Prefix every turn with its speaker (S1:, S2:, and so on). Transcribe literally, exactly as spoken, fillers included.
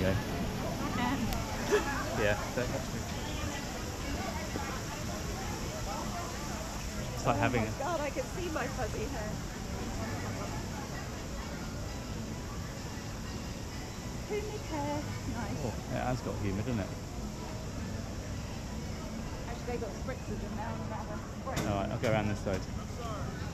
S1: really.
S2: And
S1: Yeah, that's actually. It's like
S2: oh
S1: having.
S2: my god, I can see my fuzzy hair. Humid hair, nice.
S1: Oh, it has got humid, isn't it?
S2: Actually, they got spritzers in there. I'm gonna have a spray.
S1: All right, I'll go around this side.